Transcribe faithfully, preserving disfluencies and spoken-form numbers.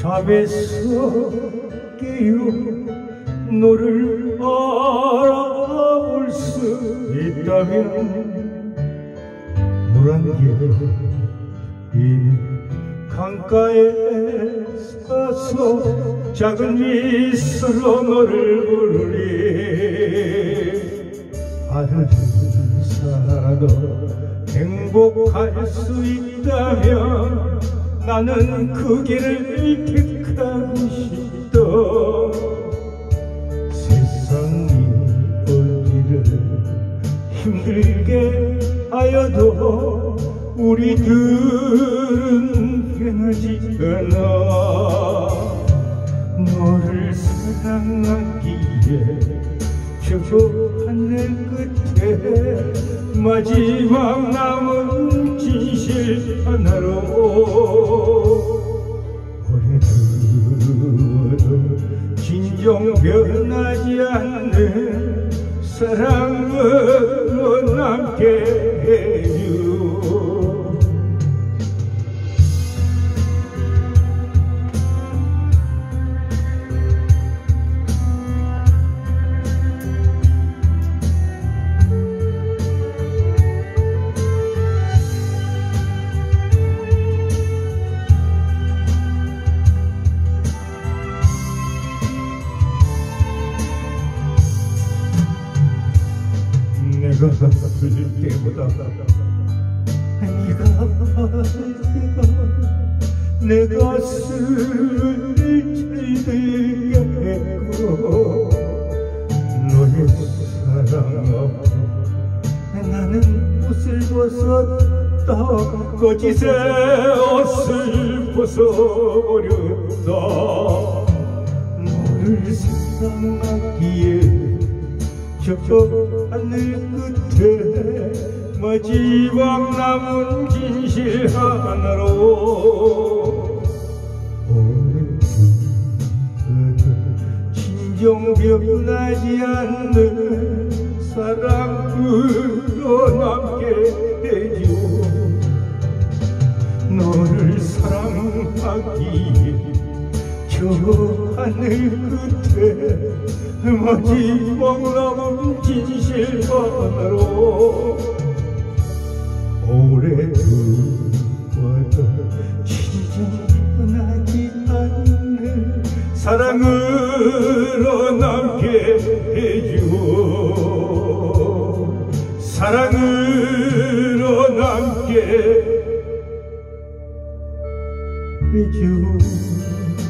잠에서 깨어 너를 알아볼 수 있다면 물안개인 강가에 서서 작은 미소로 너를 부르리. 하늘을 살아도 행복할 수 있다면 나는 그 길을 택하고 싶다. 세상이 어디를 힘들게 하여도 우리들은 변하지 않아. 너를 사랑하기에 저 하늘 끝에 마지막 남은 진실 하나로 오래 두어도 진정 변하지 않는 사랑으로 남게 해줘. 내가 아플 때보다 네가 아플 때가 내 가슴을 철들게 했고 너의 사랑 앞에 나는 옷을 벗었다. 거짓의 옷을 벗어버렸다. 너를 사랑하기에 저 하늘 끝에 마지막 남은 진실 하나로 오래 두어도 진정 변하지 않는 사랑으로 남게 해줘. 너를 사랑하기에 저 하늘 끝에 마지막 남은 진실 하나로 오래 두어도 진정 변하지 않는 사랑으로 남게 해줘. 사랑으로 남게 해줘.